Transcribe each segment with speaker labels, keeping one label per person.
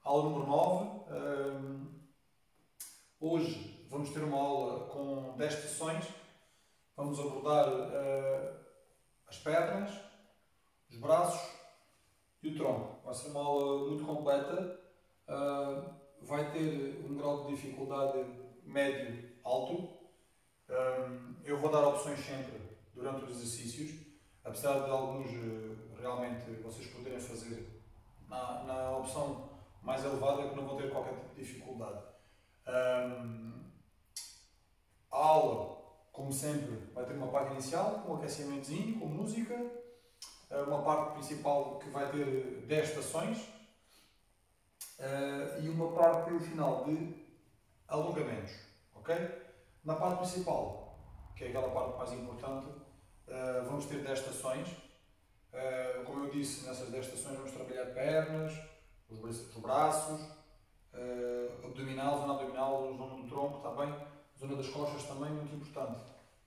Speaker 1: Aula número 9. Hoje vamos ter uma aula com 10 sessões. Vamos abordar as pernas, os braços e o tronco. Vai ser uma aula muito completa. Vai ter um grau de dificuldade médio-alto. Eu vou dar opções sempre durante os exercícios, apesar de alguns realmente vocês poderem fazer na opção mais elevada, que não vão ter qualquer tipo de dificuldade. A aula, como sempre, vai ter uma parte inicial, com um aquecimentozinho, com música, uma parte principal que vai ter 10 estações e uma parte final de alongamentos, ok? Na parte principal, que é aquela parte mais importante, vamos ter 10 estações. Como eu disse, nessas 10 estações vamos trabalhar pernas, os braços, abdominal, zona abdominal, zona do tronco também, zona das costas também, muito importante.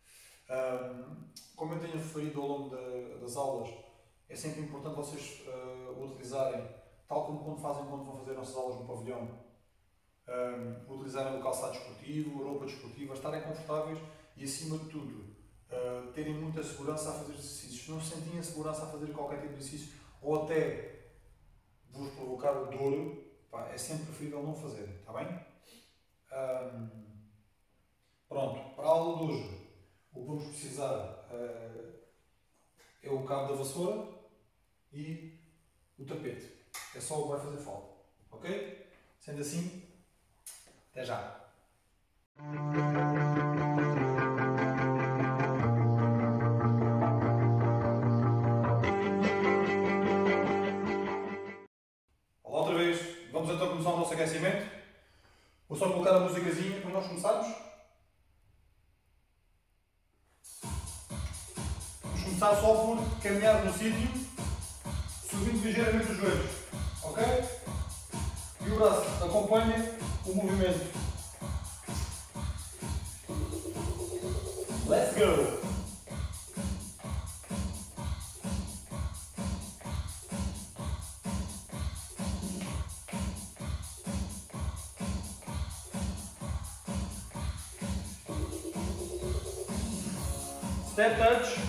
Speaker 1: Como eu tenho referido ao longo das aulas, é sempre importante vocês utilizarem, tal como quando vão fazer nossas aulas no pavilhão, utilizarem o calçado desportivo, roupa desportiva, estarem confortáveis e, acima de tudo, terem muita segurança a fazer exercícios. Se não sentem a segurança a fazer qualquer tipo de exercício ou até vos provocar dor, é sempre preferível não fazer, está bem? Pronto, para a aula de hoje, o que vamos precisar é o cabo da vassoura e o tapete. É só o que vai fazer falta, ok? Sendo assim, até já! Olá outra vez, vamos então começar o nosso aquecimento. Vou só colocar a musicazinha para nós começarmos. Vamos começar só por caminhar no sítio, subindo ligeiramente os joelhos, ok? E o braço acompanha o movimento. Let's go! Step touch,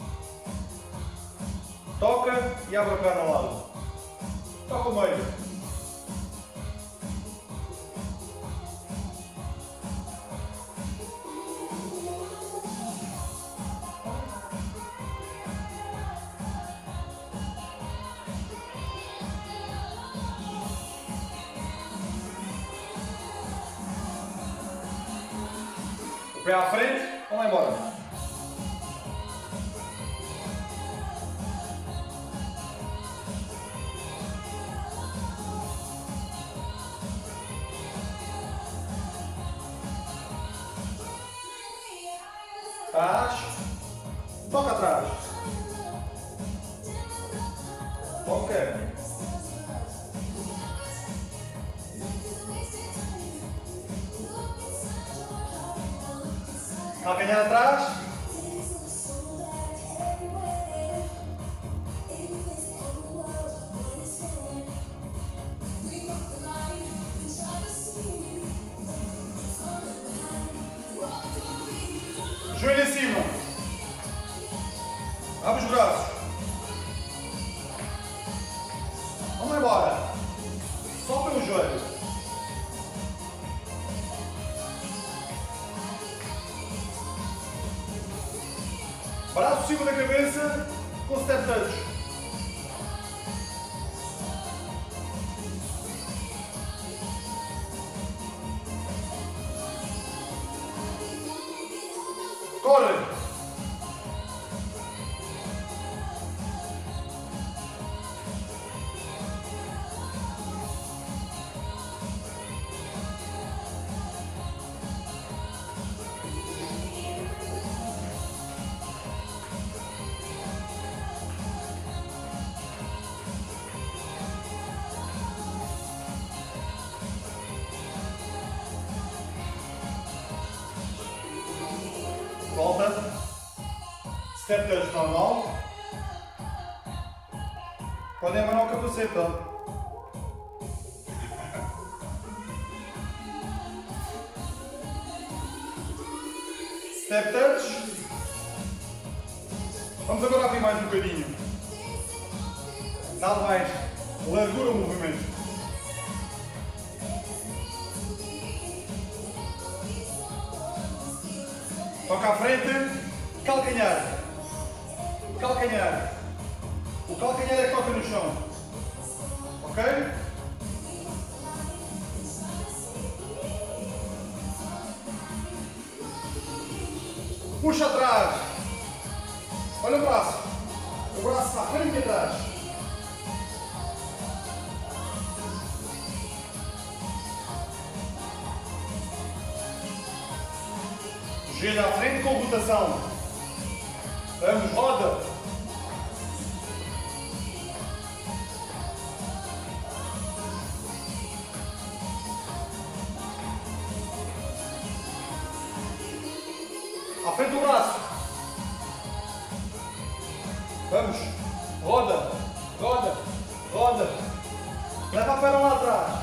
Speaker 1: toca e abre a perna ao lado. Toca o meio. O pé à frente, vamos embora. Trás, toca atrás, ok, calcanhar atrás, joelho acima, abre os braços, vamos embora, só pelo joelho, braço acima da cabeça com step touch. Corre! Volta. Step touch normal. Podem abanar o capacete. Ó. Step touch. Vamos agora abrir mais um bocadinho. Dá mais largura ao movimento. Toca à frente, calcanhar. Calcanhar. O calcanhar é que toca no chão. Ok? Puxa atrás. Olha o braço. O braço está à frente e atrás. Joelho à frente com rotação. Vamos, roda. À frente do braço. Vamos. Roda. Roda. Roda. Leva a perna lá atrás.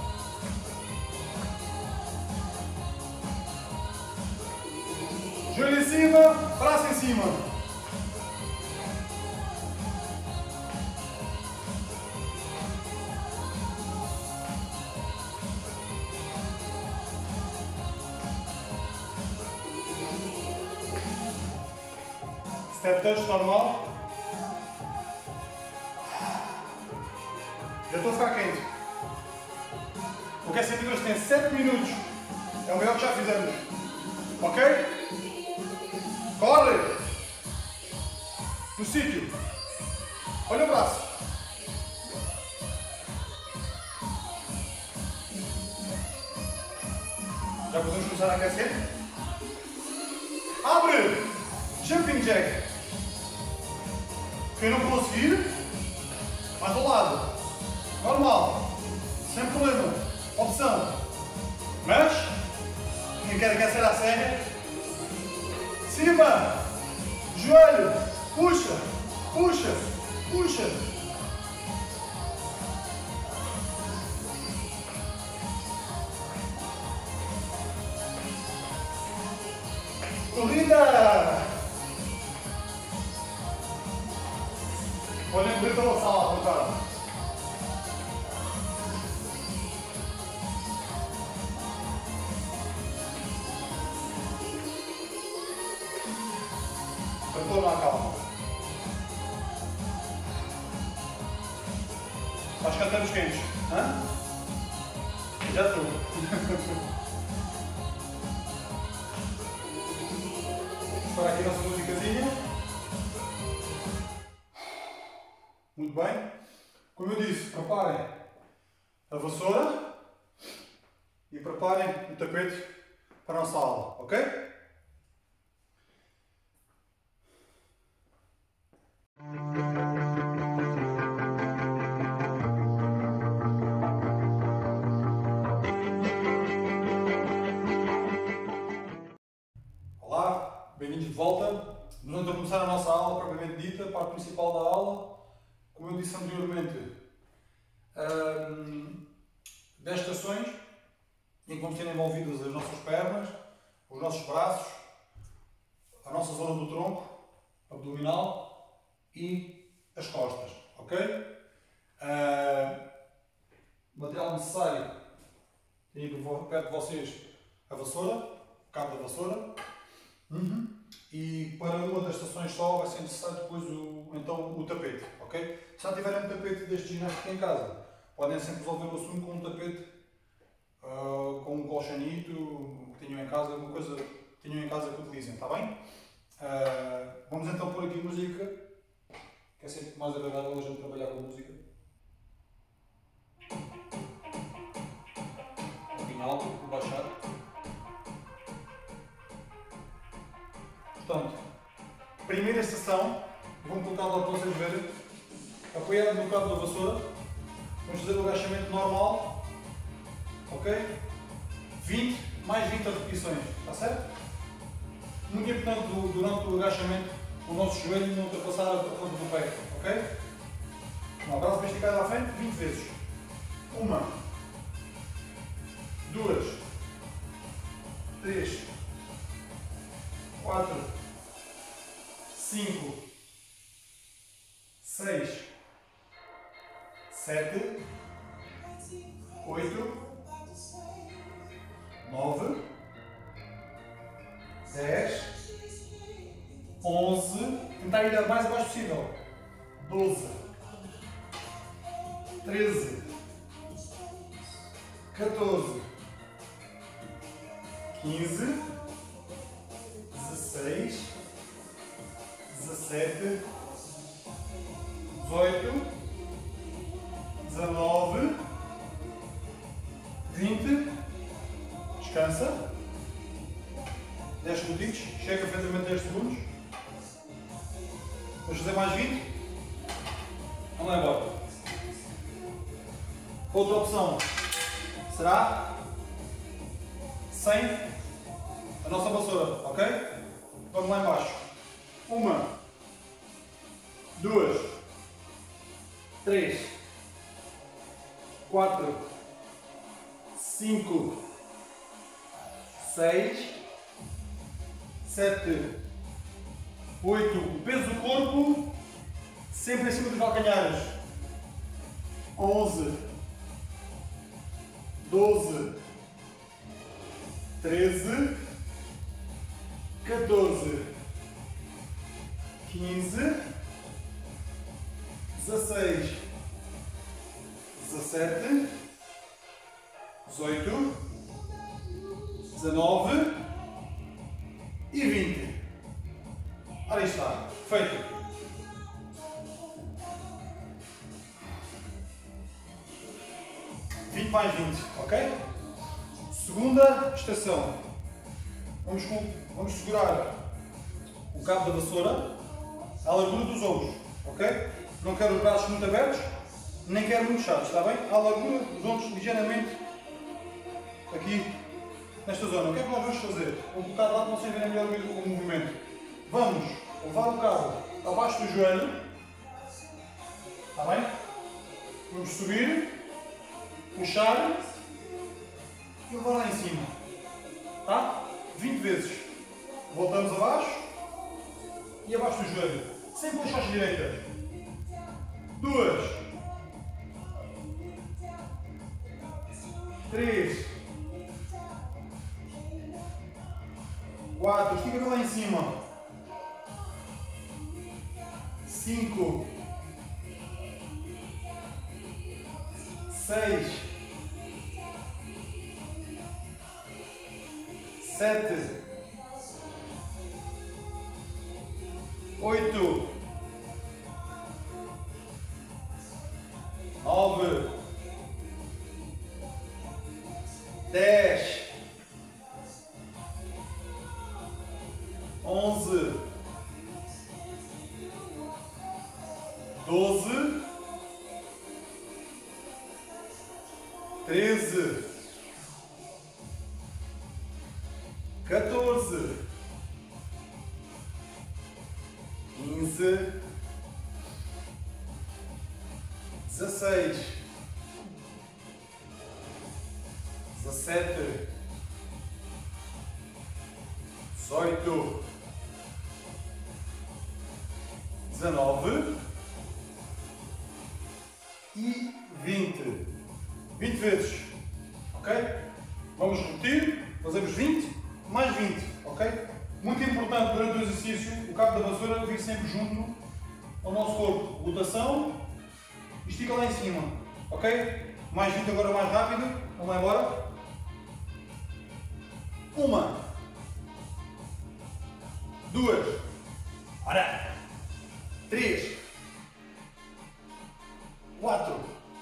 Speaker 1: Joelho em cima, braço em cima. Step touch normal. Já estou a ficar quente. O que é 102 tem 7 minutos. É o maior que já fizemos. Ok? Corre! No sítio. Olha o braço. Já podemos começar a aquecer? Abre! Jumping jack. Quem não conseguir, mais ao lado. Normal. Sem problema. Opção. Mas, quem quer aquecer a sério, cima, joelho, puxa, puxa, puxa. Corrida. Olhem bonito a sala, cara. Estou na calma. Acho que estamos quentes. Hã? Já estou. Para aqui a nossa musicazinha. Muito bem. Como eu disse, preparem a vassoura e preparem o tapete para a nossa aula, ok? Olá, bem-vindos de volta. Vamos então começar a nossa aula propriamente dita, a parte principal da aula. Como eu disse anteriormente, 10 estações em que vamos ter envolvidas as nossas pernas, os nossos braços, a nossa zona do tronco, abdominal e as costas, ok? O material necessário, tem perto de vocês a vassoura, o cabo da vassoura. E para uma das estações só vai ser necessário depois o tapete, ok? Se já tiverem um tapete deste ginástica em casa, podem sempre resolver o assunto com um tapete, com um colchonito que tenham em casa, alguma coisa que tenham em casa que utilizem, está bem? Vamos então pôr aqui música, que é sempre mais agradável a gente trabalhar com música. Um pouquinho alto, vou baixar. Portanto, primeira estação, vou colocar lá para vocês verem, apoiado no cabo da vassoura, vamos fazer o agachamento normal, ok? 20 mais 20 repetições, está certo? Muito importante durante o agachamento o nosso joelho não ultrapassar a ponta do pé, ok? Um abraço bem esticado à frente, 20 vezes. 1, 2, 3, 4, 8, 9, 10, 11, tentar ir o mais abaixo possível, 12, 13, 14, 15, 16, 17, 18, 19, 20, descansa, 10 segundos, chega perfeitamente 10 segundos, vamos fazer mais 20, vamos lá embora. Outra opção será sem a nossa vassoura, ok? Vamos lá embaixo. 1, 2, 3, 4, 5, 6, 7, 8. O peso do corpo sempre em cima dos calcanhares. 11, 12, 13, 14, 15, 16, 17, 18, 19 e 20. Ora, aí está. Feito. Mais 20, ok? Segunda estação. Vamos segurar o cabo da vassoura à largura dos ombros, ok? Não quero os braços muito abertos, nem quero muito fechados, está bem? À largura dos ombros, ligeiramente aqui nesta zona. O que é que nós vamos fazer? Vou colocar lá para vocês verem melhor o movimento. Vamos levar o cabo abaixo do joelho, está bem? Vamos subir, puxar e levar lá em cima, tá? 20 vezes. Voltamos abaixo e abaixo do joelho, sem puxar as direitas. 2, 3, 4, estica lá em cima. 5, 6, 7, 8, 9, 10, 11, 12, 13, 14, 15, 16, 17, 18, 19 e 20. 20 vezes, ok? Vamos repetir, fazemos 20 mais 20, ok? Muito importante durante o exercício, o cabo da vassoura vir sempre junto ao nosso corpo. Rotação e estica lá em cima, ok? Mais 20 agora mais rápido, vamos lá embora. 1, 2, ora, 3, 4,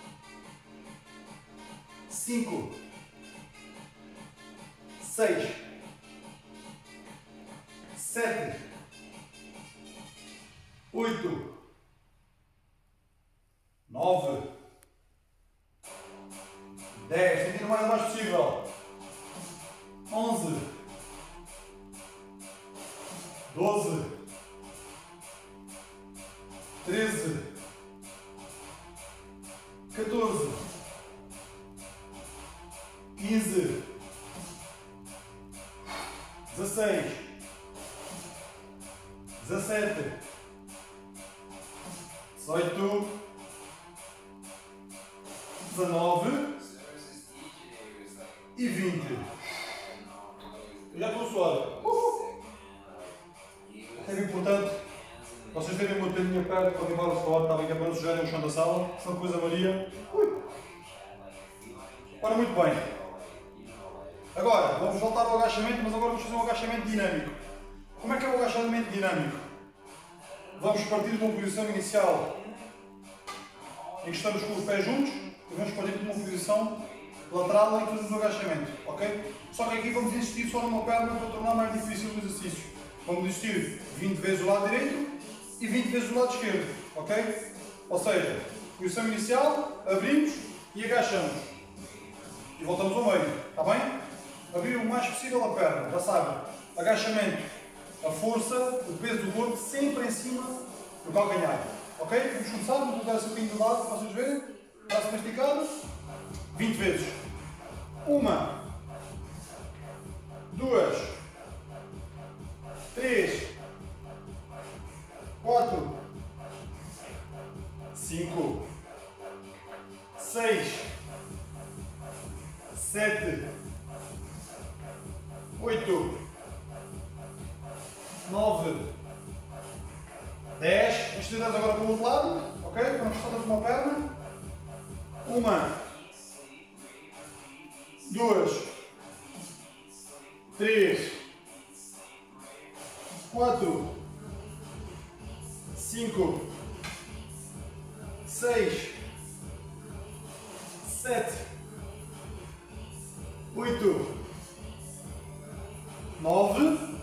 Speaker 1: 5, 6, 7, 8, 9, 10, sentindo o mais abaixo possível. 11, 12, 13, 14, 15, 16, 17, 18, 19 e 20. Eu já estou suado. É importante vocês terem uma telinha perto para limpar o suor, está bem, que é para não sujarem o chão da sala, senão depois a Maria. Ora, muito bem. Agora, vamos voltar ao agachamento, mas agora vamos fazer um agachamento dinâmico. Como é que é o agachamento dinâmico? Vamos partir de uma posição inicial em que estamos com os pés juntos e vamos partir de uma posição lateral em que fazemos o agachamento, ok? Só que aqui vamos insistir só numa perna para tornar mais difícil o exercício. Vamos insistir 20 vezes o lado direito e 20 vezes o lado esquerdo, ok? Ou seja, posição inicial, abrimos e agachamos. E voltamos ao meio, está bem? Abrir o mais possível a perna, já sabem. Agachamento, a força, o peso do corpo sempre em cima do calcanhar, ok? Vamos começar, vamos colocar assim um bocadinho de lado para vocês verem. Braço bem esticado, 20 vezes. 1, 2, 3, 4, 5, 6, 7, 8, 9, 10. Vamos estender agora para o outro lado, ok? Vamos soltar uma perna. 1, 2, 3, 4, 5, 6, 7, 8, 9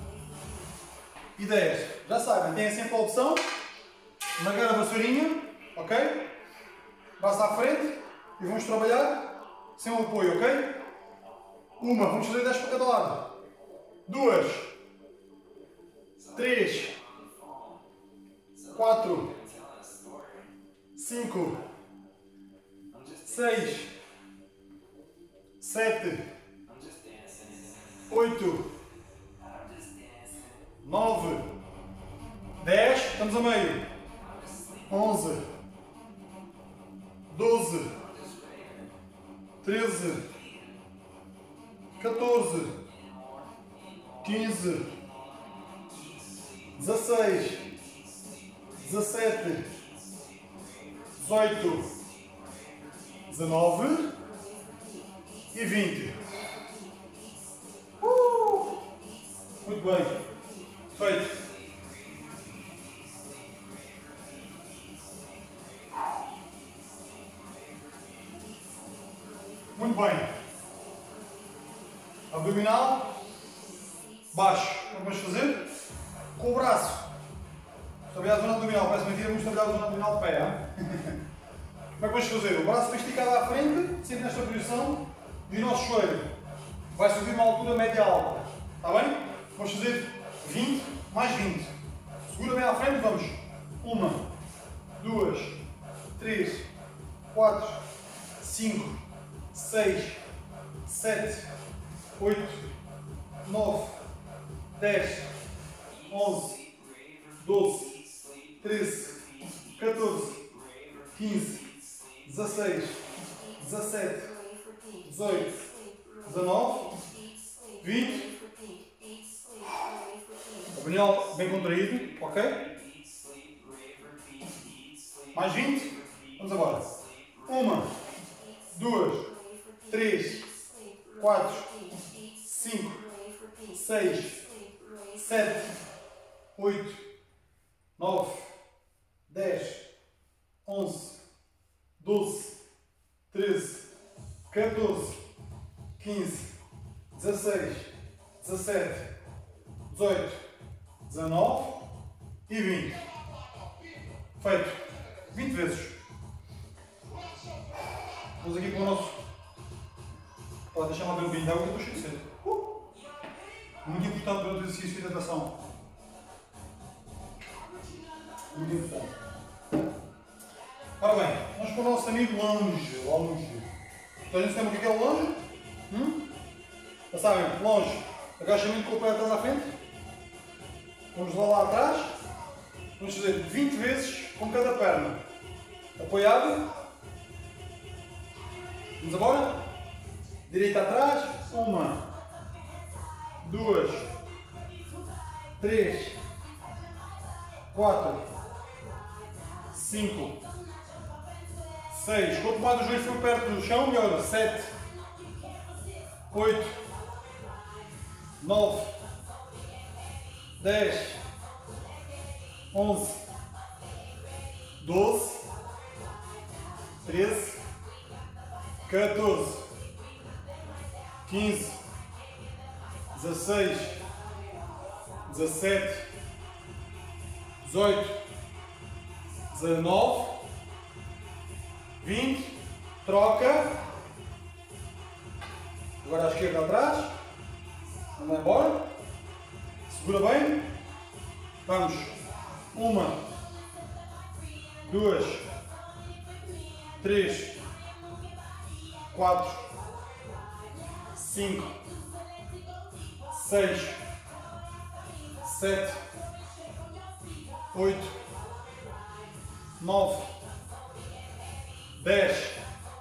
Speaker 1: e 10. Já sabem, têm sempre a opção de agarrar a vassourinha, ok? Braço à frente e vamos trabalhar sem o apoio, ok? 1, vamos fazer 10 para cada lado. 2, 3, 4, 5, 6, 7, 8, 9, 10, estamos a meio. 11, 12, 13, 14, 15, 16, 17, 18, 19 e 20. Muito bem. Feito. Muito bem. Abdominal. Baixo. O que vamos fazer? Com o braço. Trabalhar a zona abdominal. Parece mentira, vamos trabalhar a zona abdominal de pé. Como é que vamos fazer? O braço vai esticado à frente, sempre nesta posição, e o nosso joelho vai subir uma altura média alta. Está bem? Vamos fazer 20 mais 20. Segura bem à frente, vamos. 1, 2, 3, 4, 5, 6, 7, 8, 9, 10, 11, 12, 13, 14, 15, 16, 17, 18, 19, 20. Abdominal bem contraído, ok? Mais 20. Vamos agora. 1, 2, 3, 4, 5, 6, 7, 8, 9, 10, 11, 12, 13, 14, 15, 16, 17, 18, 19 e 20. Feito. 20 vezes. Vamos aqui para o nosso... Pode deixar-me abrir um bocadinho de água que eu estou cheio de sede. Muito importante para o exercício de hidratação. Muito importante. Ora bem, vamos para o nosso amigo longe. Então a gente sabe o que é o longe? Já sabem, longe. Agachamento com o pé atrás à frente. Vamos lá atrás. Vamos fazer 20 vezes com cada perna. Apoiado. Vamos embora? Direita atrás. 1, 2, 3, 4, 5, 6. Quanto mais o joelho for perto do chão, melhor. 7, 8, 9, 10, 11, 12, 13, 14, 15, 16, 17, 18, 19, 20, troca. Agora à esquerda atrás. Vamos embora. Segura bem. Vamos. 1, 2, 3, 4, 5, 6, 7, 8, 9, 10,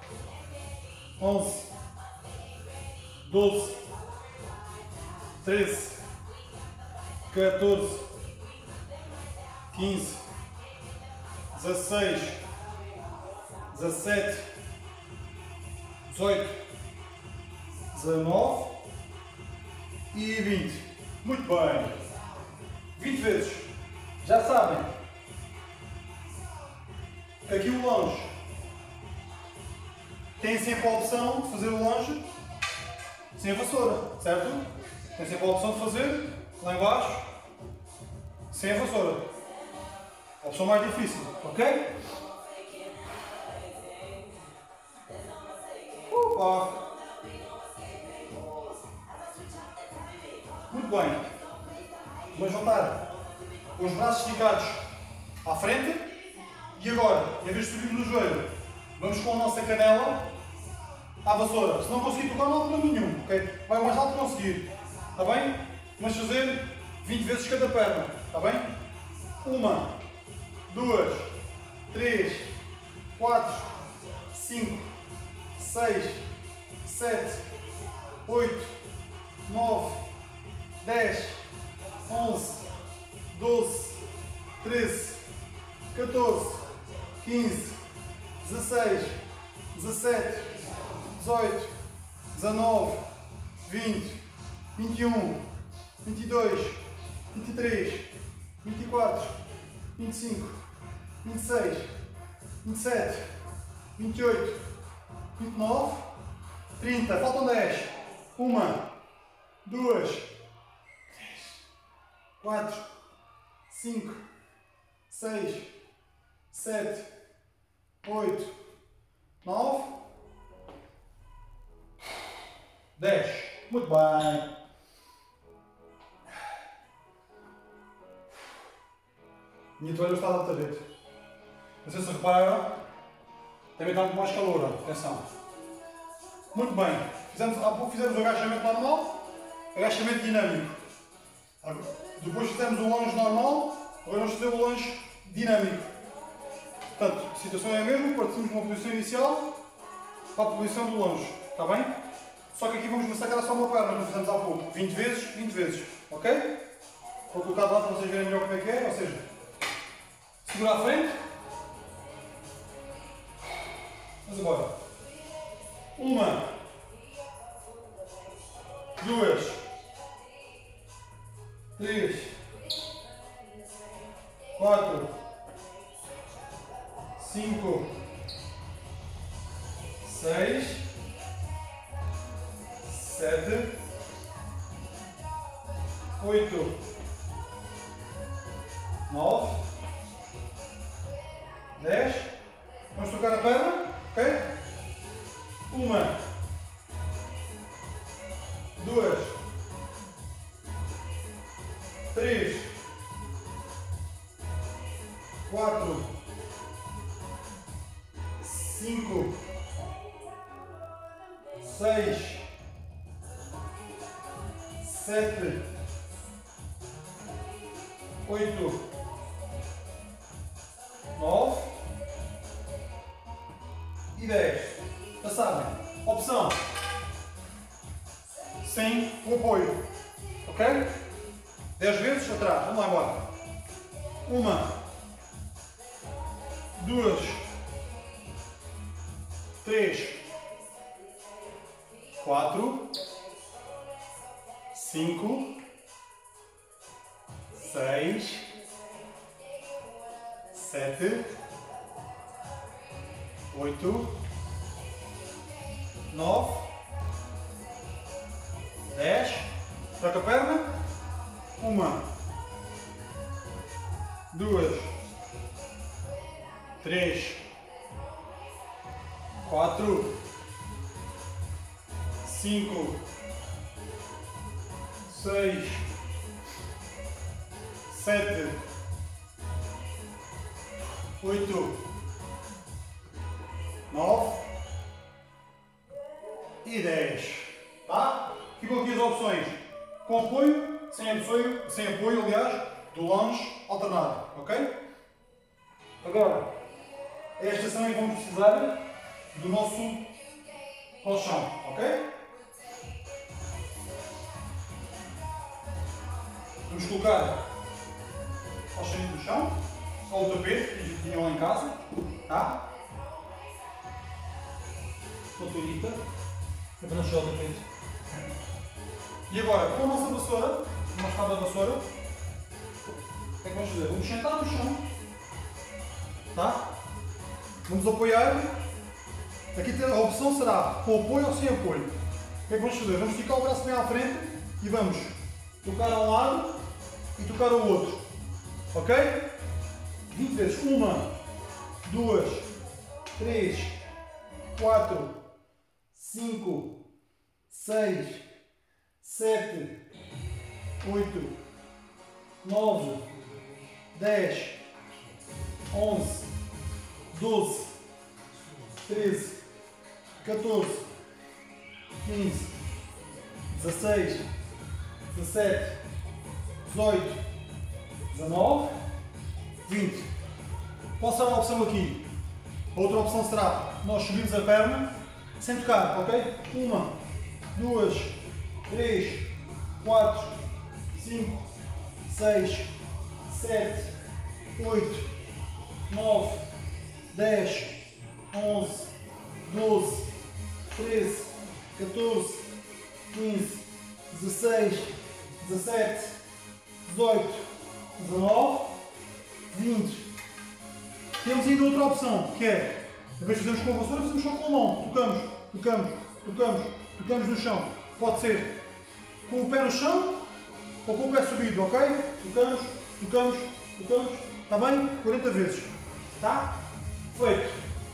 Speaker 1: 11, 12, 13, 14, 15, 16, 17, 18, 19 e 20. Muito bem. 20 vezes. Já sabem. Aqui o longe. Tem sempre a opção de fazer o longe sem a vassoura, certo? Tem sempre a opção de fazer lá embaixo sem a vassoura. A opção mais difícil, ok? Opa! Muito bem. Vamos voltar com os braços esticados à frente. E agora, em vez de subirmos no joelho, vamos com a nossa canela à vassoura. Se não conseguir tocar, não há problema nenhum. Okay? Vai o mais alto que conseguir. Está bem? Vamos fazer 20 vezes cada perna. Está bem? 1, 2, 3, 4, 5, 6, 7, 8, 9, 10, 11, 12, 13, 14, 15, 16, 17, 18, 19, 20, 21, 22, 23, 24, 25, 26, 27, 28, 29, 30. Faltam 10. 1, 2, 3, 4, 5, 6, 7, 8, 9, 10. Muito bem. Minha toalha está a dar jeito. Não sei se repararam, também está muito mais calor. Atenção. Muito bem. Há pouco fizemos o agachamento normal, agachamento dinâmico. Depois fizemos o longe normal, agora vamos fazer o longe dinâmico. Portanto, a situação é a mesma, partimos de uma posição inicial para a posição do longe. Está bem? Só que aqui vamos massacrar só uma perna, como fizemos há pouco. 20 vezes, 20 vezes. Ok? Vou colocar de lado para vocês verem melhor como é que é. Ou seja, segura à frente. Vamos embora. 1, 2, 3, 4, 5, 6, 7, 8, 9, 10. Vamos tocar a perna, ok? 1, 2, 3, 4, 5, 6, 7, 8, 9 e 10. Já sabem. Opção. sem o apoio. Ok? 10 vezes atrás. Vamos lá agora. 1, 2, 3, 4, 5, 6, 7, 8, 9, 10. Troca a perna. 1, 2, 3, 4, 5, 6, 7, 8, 9 e 10. Tá? Ficam aqui as opções com apoio, sem apoio, aliás, do longe alternado. Ok? Agora, é esta estação em que vamos precisar do nosso colchão. Ok? Vamos colocar o colchão no chão, ou o tapete que tinham lá em casa. Tá? Uma toalhita, para não chegar o tapete. E agora, com a nossa vassoura, uma escada da vassoura, o que é que vamos fazer? Vamos sentar no chão. Tá? Vamos apoiar. Aqui a opção será com apoio ou sem apoio. O que é que vamos fazer? Vamos esticar o braço bem à frente e vamos tocar a um lado e tocar ao outro. Ok? 20 vezes. 1, 2, 3, 4, 5, 6, 7, 8, 9, 10, 11, 12, 13, 14, 15, 16, 17, 18, 19, 20. Qual será a opção aqui? A outra opção será nós subirmos a perna sem tocar, ok? 1, 2, 3, 4, 5, 6, 7, 8, 9, 10, 11, 12, 13, 14, 15, 16, 17, 18, 19, 20. Temos ainda outra opção, que é, em vez de fazermos com a vassoura, fazemos só com a mão. Tocamos, tocamos, tocamos, tocamos no chão. Pode ser com o pé no chão ou com o pé subido, ok? Tocamos, tocamos, tocamos. Está bem? 40 vezes. Tá? Feito.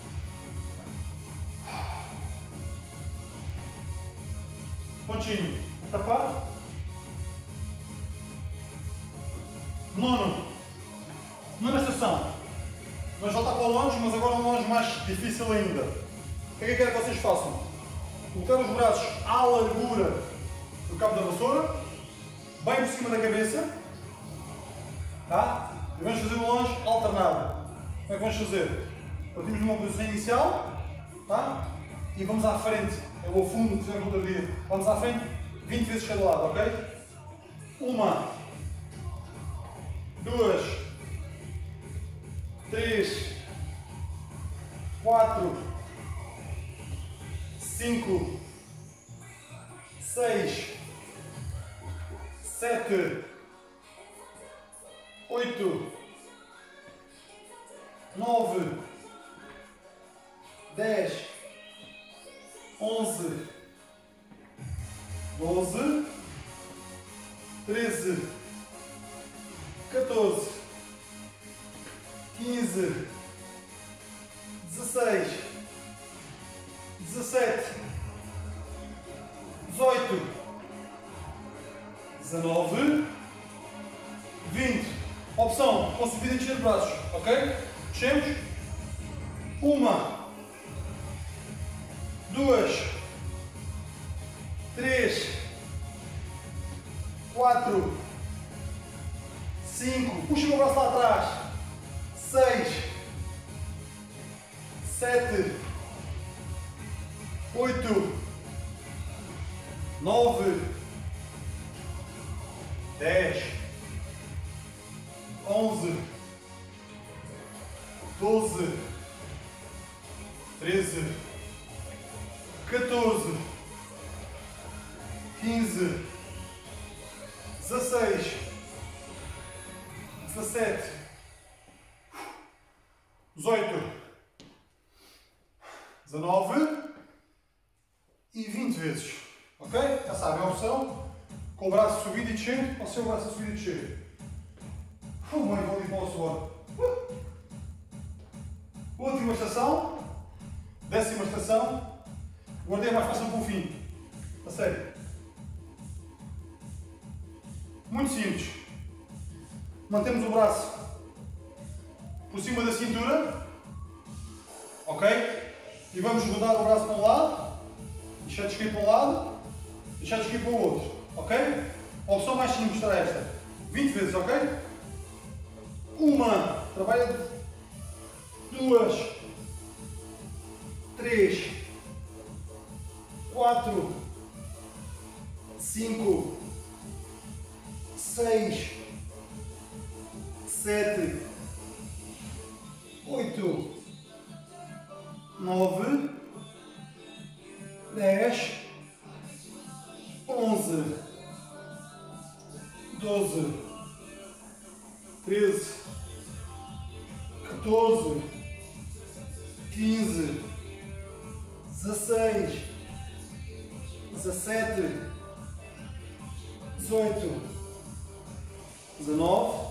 Speaker 1: Pontinho. Tapar. Nona estação. Vamos voltar para o longe, mas agora um longe mais difícil ainda. O que é que eu quero que vocês façam? Colocar os braços à largura do cabo da vassoura, bem por cima da cabeça, tá? E vamos fazer um longe alternado. Como é que vamos fazer? Partimos numa posição inicial, tá? E vamos à frente, é o fundo que fizemos no outro dia. Vamos à frente 20 vezes cada lado, ok? 1, 2, 3, 4, 5, 6, 7, 8, 9, 10, 11, 12, 13, 14, 15, 16, 17, 18, 19, 20. Opção, conseguir encher os braços, ok? Descemos. 1, 2, 3, 4, 5. Puxa o meu braço lá atrás. 6, 7, 8, 9, 10, 11, 12, 13, 14, 15, 16, 17, 18, 19 e 20 vezes. Ok? Já sabem a opção. Com o braço subido e descendo, ou sem o braço subido e descendo. Mãe, vou limpar o suor. Última estação. 10ª estação. Guardei mais fácil para o fim. A sério. Muito simples. Mantemos o braço por cima da cintura. Ok? E vamos rodar o braço para um lado. Deixar de esquerda para um lado. Deixar de esquerda para o outro. Ok? A opção mais simples será esta. 20 vezes, ok? Uma. Trabalha. 2. 3. 4. 5. 6. 7. 8. 9. 10. 11. 12. 13. 14. 15. 16. 17. 18. 19.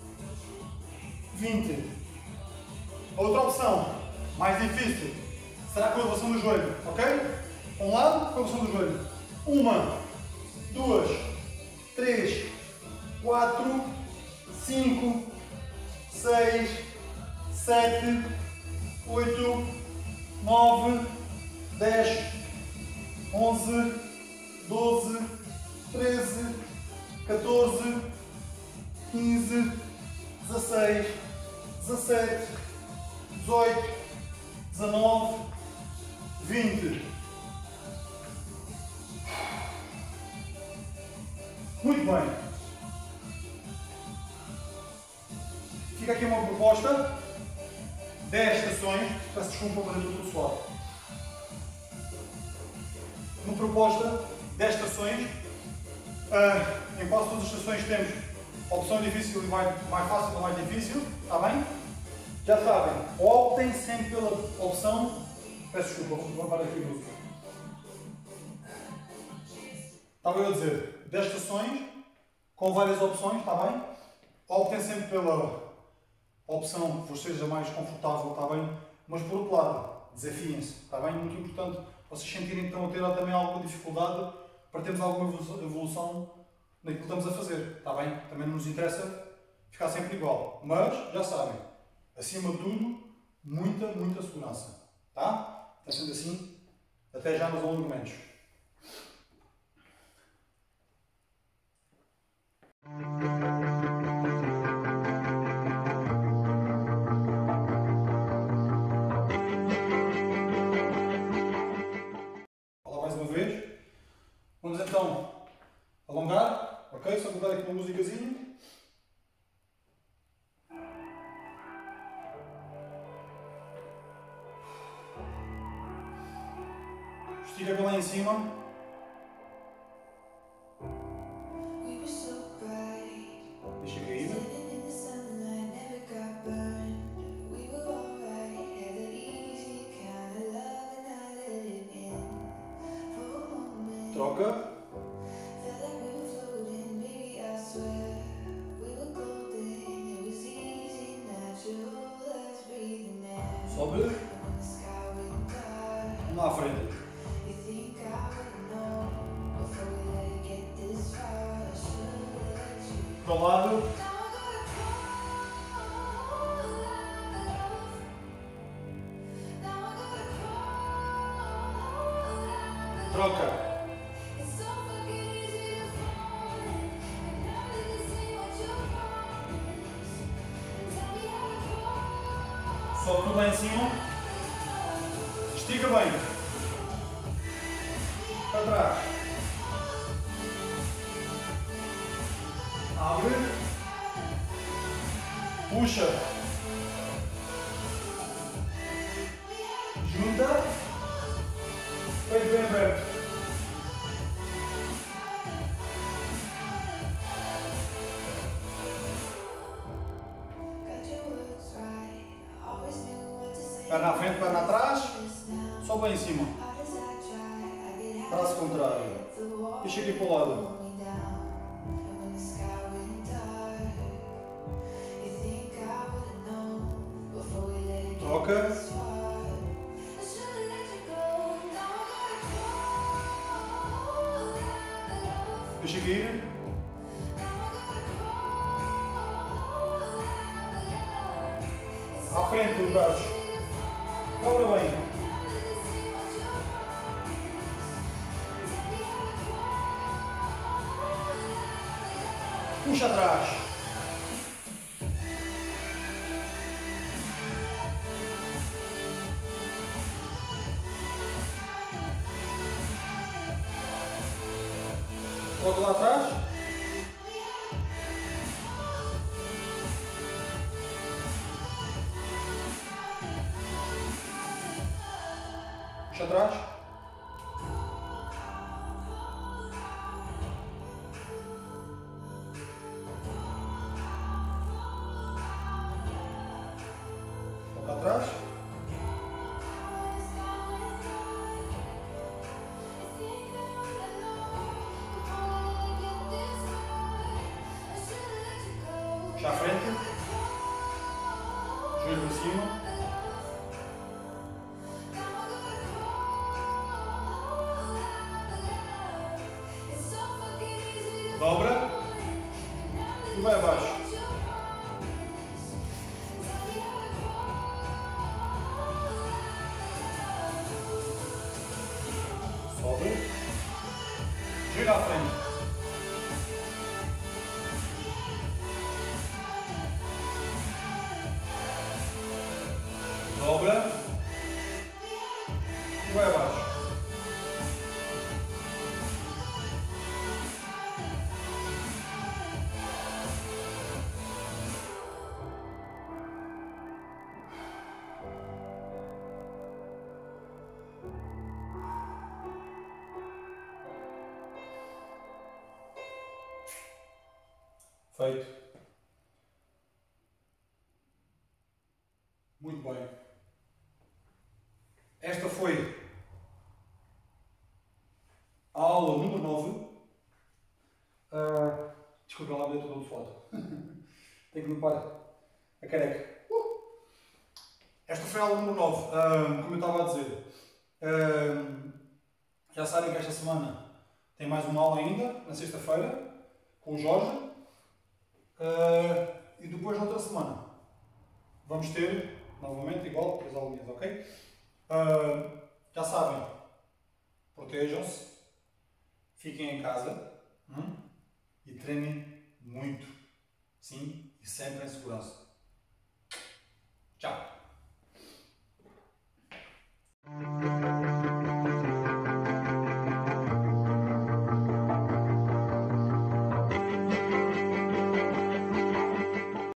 Speaker 1: 20. A outra opção, mais difícil, será com a elevação do joelho, ok? Um lado, com a elevação do joelho. 1, 2, 3, 4, 5, 6, 7, 8, 9, 10, 11, 12, 13, 14, 15, 16, 17, 18, 19, 20. Muito bem. Fica aqui uma proposta. 10 estações. Peço desculpa para tudo o suor. Uma proposta, 10 estações. Em quase todas as estações temos a opção difícil e mais fácil ou mais difícil. Está bem? Já sabem, optem sempre pela opção. Peço desculpa, vou parar aqui o uso. Estava eu a dizer, 10 estações, com várias opções, está bem? Optem sempre pela opção que vos seja mais confortável, está bem? Mas por outro lado, desafiem-se, está bem? Muito importante vocês sentirem que estão a ter também alguma dificuldade para termos alguma evolução naquilo que estamos a fazer, está bem? Também não nos interessa ficar sempre igual, mas já sabem, acima de tudo, muita segurança, tá? Está sendo assim, até já nos alongamentos. Olá mais uma vez. Vamos então alongar, ok? Só vou dar aqui uma musicazinha. Estica bem lá em cima. Deixa cair. Troca. Sobe. Vamos lá à frente. Para o lado. Troca. Sobe tudo lá em cima. Estica bem. Para trás. Abre. Puxa. Junta. Peito bem aberto. Perna à frente, perna atrás. Só bem em cima. Braço contrário. Deixa aqui para o lado. Troca. Deixa aqui ir. À frente os braços. Dobra bem. Puxa atrás. Volta lá atrás. Puxa atrás. Volta atrás. Puxa à frente. Joelho em cima. Dobra e vai abaixo. Sobe. Gira à frente. Dobra e vai abaixo. Feito. Muito bem. Esta foi a aula número 9. Desculpa lá, eu estou de foto. Tenho que limpar a careca. Esta foi a aula número 9. Como eu estava a dizer, já sabem que esta semana tem mais uma aula ainda, na sexta-feira, com o Jorge. E depois, na outra semana, vamos ter novamente igual 3 aulinhas, ok? Já sabem, protejam-se, fiquem em casa e treinem muito, sim, e sempre em segurança.